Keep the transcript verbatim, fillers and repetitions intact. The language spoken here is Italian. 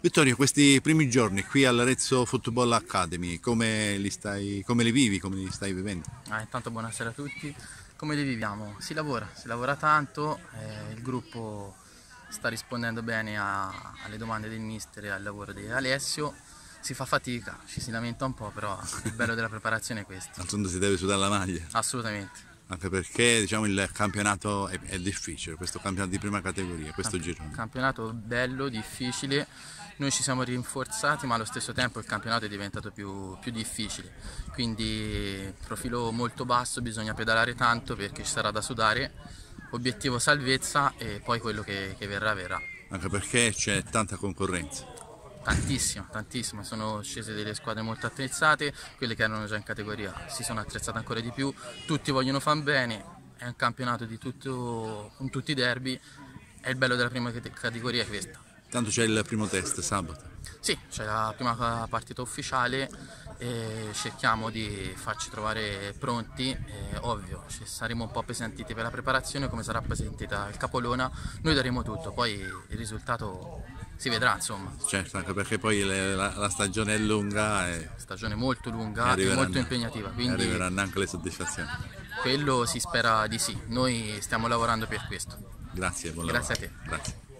Vittorio, questi primi giorni qui all'Arezzo Football Academy, come li stai, come li vivi, come li stai vivendo? Ah, intanto buonasera a tutti. Come li viviamo? Si lavora, si lavora tanto, eh, il gruppo sta rispondendo bene a- alle domande del mister e al lavoro di Alessio. Si fa fatica, ci si lamenta un po', però il bello della preparazione è questo. D'altronde si deve sudare la maglia, Assolutamente. anche perché diciamo, il campionato è, è difficile, questo campionato di prima categoria, questo Camp- girone. Campionato bello, difficile. Noi ci siamo rinforzati, ma allo stesso tempo il campionato è diventato più, più difficile. Quindi profilo molto basso, bisogna pedalare tanto perché ci sarà da sudare. Obiettivo salvezza e poi quello che, che verrà verrà. Anche perché c'è tanta concorrenza. Tantissimo, tantissimo, sono scese delle squadre molto attrezzate, quelle che erano già in categoria si sono attrezzate ancora di più, tutti vogliono far bene, è un campionato di tutto, con tutti i derby, è il bello della prima cate- categoria è questa. Tanto c'è il primo test sabato. Sì, c'è la prima partita ufficiale e cerchiamo di farci trovare pronti, è ovvio, ci saremo un po' appesantiti per la preparazione come sarà appesantita il Capolona, noi daremo tutto, poi il risultato si vedrà insomma. Certo, anche perché poi le- la, la stagione è lunga e, Stagione molto e lunga e arriveranno, molto impegnativa, e quindi arriveranno anche le soddisfazioni. quello si spera di sì, noi stiamo lavorando per questo. Grazie, buon Grazie a lavoro. te. Grazie.